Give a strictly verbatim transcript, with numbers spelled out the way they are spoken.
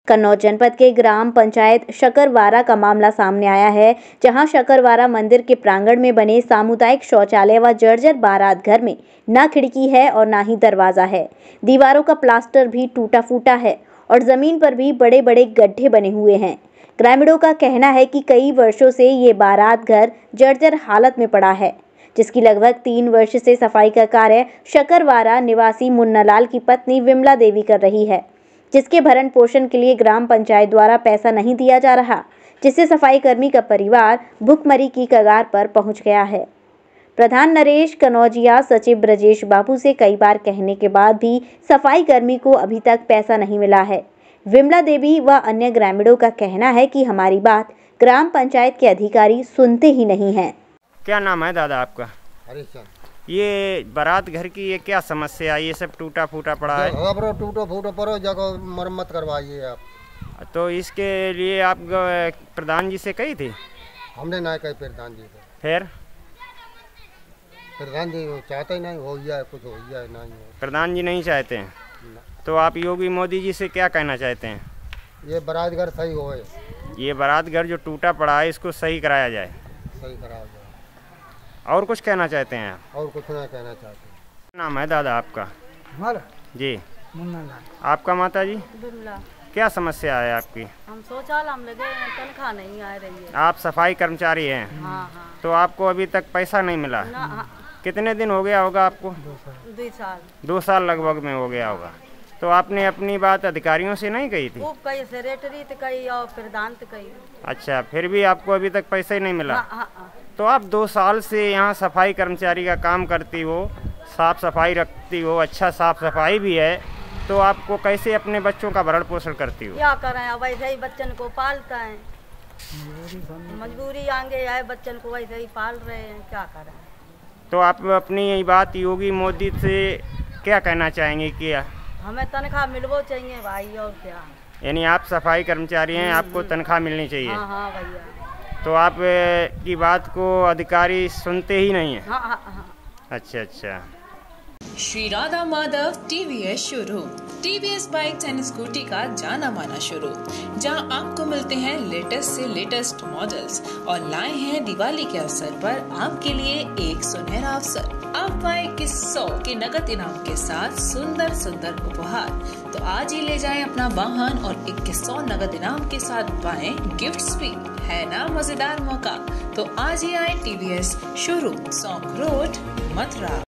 कन्नौज जनपद के ग्राम पंचायत शकरवारा का मामला सामने आया है, जहां शकरवारा मंदिर के प्रांगण में बने सामुदायिक शौचालय व जर्जर बारात घर में न खिड़की है और न ही दरवाजा है। दीवारों का प्लास्टर भी टूटा फूटा है और जमीन पर भी बड़े बड़े गड्ढे बने हुए हैं। ग्रामीणों का कहना है कि कई वर्षों से ये बारात घर जर्जर हालत में पड़ा है, जिसकी लगभग तीन वर्ष से सफाई का कार्य शकरवारा निवासी मुन्नालाल की पत्नी विमला देवी कर रही है, जिसके भरण पोषण के लिए ग्राम पंचायत द्वारा पैसा नहीं दिया जा रहा, जिससे सफाई कर्मी का परिवार भुखमरी की कगार पर पहुंच गया है। प्रधान नरेश कनौजिया सचिव ब्रजेश बाबू से कई बार कहने के बाद भी सफाई कर्मी को अभी तक पैसा नहीं मिला है। विमला देवी व अन्य ग्रामीणों का कहना है कि हमारी बात ग्राम पंचायत के अधिकारी सुनते ही नहीं हैं। क्या नाम है दादा आपका? हरीशचंद। ये बारात घर की ये क्या समस्या है? ये सब टूटा फूटा पड़ा है। अब टूटो फूटो पड़ो जगह मरम्मत करवाइए आप। तो इसके लिए आप प्रधान जी से कही थी? हमने ना कही प्रधान जी से। फिर प्रधान जी चाहते ही नहीं हो जाए, कुछ हो जाए नहीं हो। प्रधान जी नहीं चाहते हैं? तो आप योगी मोदी जी से क्या कहना चाहते हैं? ये बारात घर सही हो, ये बारात घर जो टूटा पड़ा है इसको सही कराया जाए। सही कराया जाए। और कुछ कहना चाहते हैं आप? और कुछ नहीं कहना चाहते। नाम है दादा आपका? हमारा जी। मुन्नालाल। आपका माता जी? विमला। क्या समस्या है आपकी? हम शौचालय हम लगे हैं, तनख्वाह नहीं आ रही है। आप सफाई कर्मचारी हैं? हाँ हाँ। तो आपको अभी तक पैसा नहीं मिला? ना, हाँ। कितने दिन हो गया होगा आपको? दो साल। दो साल लगभग में हो गया होगा। तो आपने अपनी बात अधिकारियों से नहीं कही थी? वो कई सेक्रेटरी तो कही और प्रधान तो कही। अच्छा, फिर भी आपको अभी तक पैसा ही नहीं मिला? हाँ, हाँ, हाँ। तो आप दो साल से यहाँ सफाई कर्मचारी का काम करती हो, साफ सफाई रखती हो, अच्छा साफ सफाई भी है, तो आपको कैसे अपने बच्चों का भरण पोषण करती हो? क्या करें, वैसे ही बच्चन को पालता है, मजबूरी आगे आए, बच्चन को वैसे ही पाल रहे हैं, क्या करें। तो आप अपनी ये बात योगी मोदी से क्या कहना चाहेंगे कि हमें तनख्वाह मिलवो चाहिए भाई, और क्या। यानी आप सफाई कर्मचारी हैं, आपको तनख्वाह मिलनी चाहिए? हाँ हाँ भैया। तो आप की बात को अधिकारी सुनते ही नहीं है? हाँ हाँ हाँ। अच्छा अच्छा। Shri Radha Madhav TVS showroom, TVS bikes and Scooty का जाना माना शोरूम, जहां आपको मिलते हैं लेटेस्ट से लेटेस्ट मॉडल्स और लाए हैं दिवाली के अवसर पर आपके लिए एक सुनहरा अवसर। आप पाए किस सौ के नगद इनाम के साथ सुंदर सुंदर उपहार। तो आज ही ले जाएं अपना वाहन और इक्कीस सौ नगद इनाम के साथ पाएं गिफ्ट्स भी। है ना मजेदार मौका? तो आज ही आए TVS showroom, Saunkh road, Mathura.